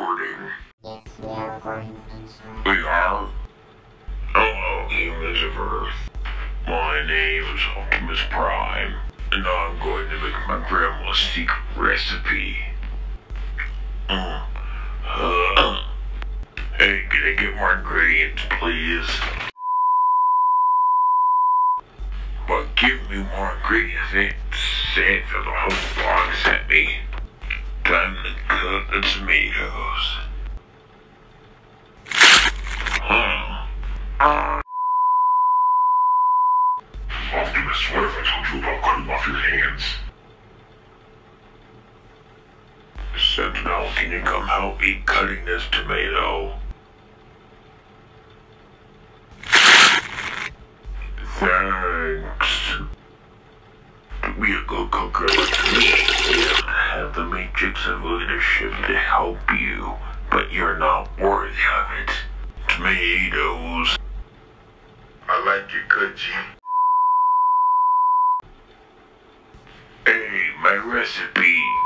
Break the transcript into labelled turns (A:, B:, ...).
A: recording. We are? Hello, humans of Earth. My name is Optimus Prime, and I'm going to make my grandma's secret recipe. Hey, can I get more ingredients, please? But give me more ingredients, say for the whole box at me. Time to cut the tomatoes. Optimus, what if I told you about cutting off your hands? Sentinel, can you come help me cutting this tomato? Thanks. Be a good cooker like me. I have the matrix of leadership to help you, but you're not worthy of it. Tomatoes. I like your good, G. Hey, my recipe.